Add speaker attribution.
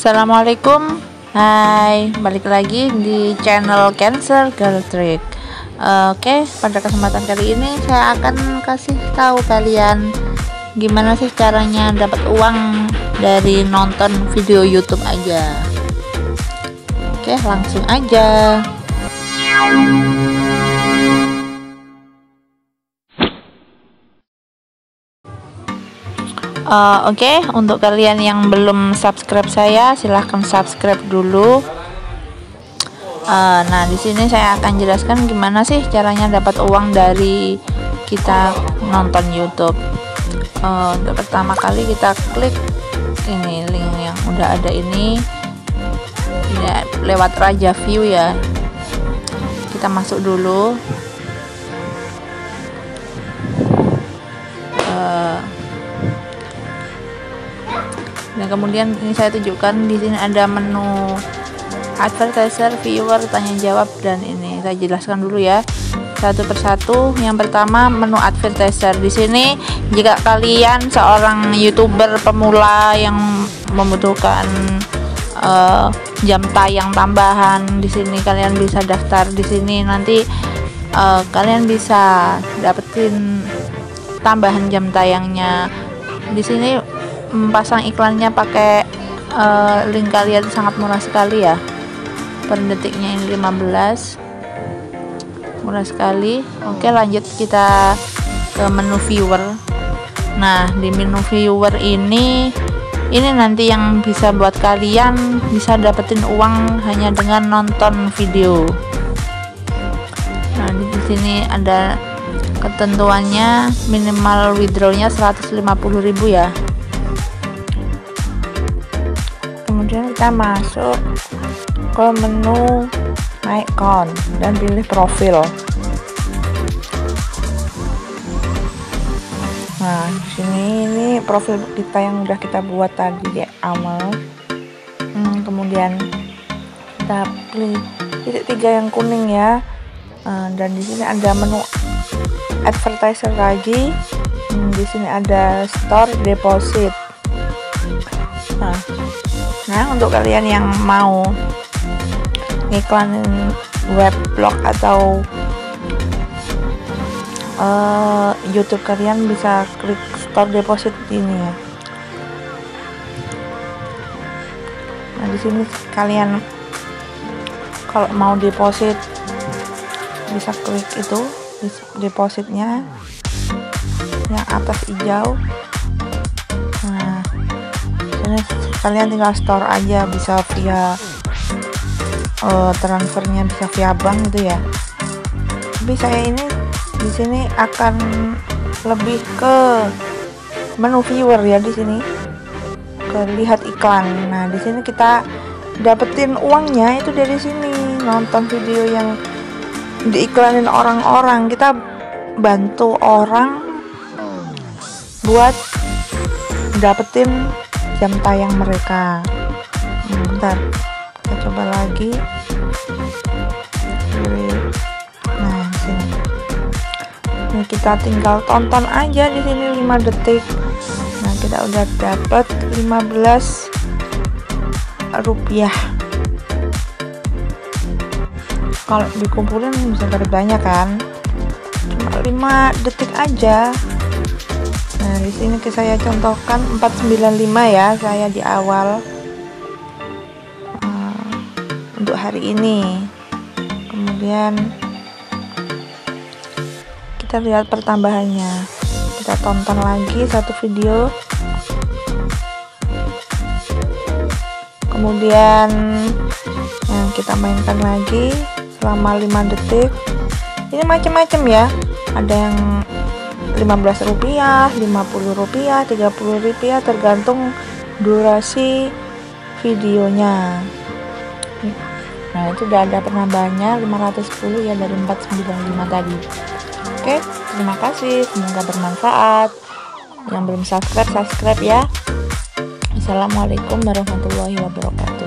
Speaker 1: Assalamualaikum. Hai, balik lagi di channel Cancer Girl Trick. Oke, pada kesempatan kali ini saya akan kasih tahu kalian gimana sih caranya dapat uang dari nonton video YouTube aja. Oke, langsung aja. Oke, untuk kalian yang belum subscribe saya, silahkan subscribe dulu. Nah, di sini saya akan jelaskan gimana sih caranya dapat uang dari kita nonton YouTube. Untuk pertama kali kita klik ini link yang udah ada ini ya, lewat Raja View ya. Kita masuk dulu. Dan kemudian ini saya tunjukkan di sini ada menu advertiser, viewer, tanya jawab, dan ini saya jelaskan dulu ya satu persatu. Yang pertama menu advertiser. Di sini jika kalian seorang YouTuber pemula yang membutuhkan jam tayang tambahan, di sini kalian bisa daftar di sini. Nanti kalian bisa dapetin tambahan jam tayangnya. Di sini pasang iklannya pakai link kalian, sangat murah sekali ya, per detiknya ini 15, murah sekali. Oke, lanjut kita ke menu viewer. Nah, di menu viewer ini nanti yang bisa buat kalian bisa dapetin uang hanya dengan nonton video. Nah, di sini ada ketentuannya, minimal withdrawnya 150.000 ya. Kemudian kita masuk ke menu My Account dan pilih profil. Nah, di sini ini profil kita yang udah kita buat tadi di awal. Kemudian kita pilih titik 3 yang kuning ya. Dan di sini ada menu advertiser lagi. Di sini ada store deposit. Nah, untuk kalian yang mau ngiklanin weblog atau YouTube kalian, bisa klik store deposit ini ya. Nah, di sini kalian kalau mau deposit bisa klik itu depositnya yang atas hijau. Nah, ini kalian tinggal store aja, bisa via transfernya bisa via bank gitu ya. Tapi saya ini di sini akan lebih ke menu viewer ya. Di sini ke lihat iklan. Nah, di sini kita dapetin uangnya itu dari sini, nonton video yang diiklanin orang-orang. Kita bantu orang buat dapetin jam tayang mereka. Bentar, kita coba lagi. Nah, sini. Ini kita tinggal tonton aja di sini 5 detik. Nah, kita udah dapat 15 rupiah. Kalau dikumpulin bisa dapat banyak kan? Cuma 5 detik aja. Nah, di sini saya contohkan 495 ya, saya di awal untuk hari ini. Kemudian kita lihat pertambahannya. Kita tonton lagi satu video. Kemudian kita mainkan lagi selama 5 detik. Ini macam-macam ya. Ada yang 15 rupiah, 50 rupiah, 30 rupiah, tergantung durasi videonya. Nah, itu udah ada penambahannya 510 ya dari 495 tadi. Oke, terima kasih, semoga bermanfaat. Yang belum subscribe ya. Assalamualaikum warahmatullahi wabarakatuh.